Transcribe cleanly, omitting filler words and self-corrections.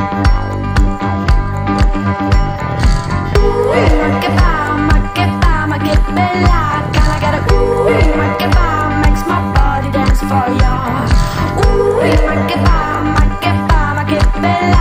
Makes my body dance for ya. Ooh, make it bam, make it bam, make it bella.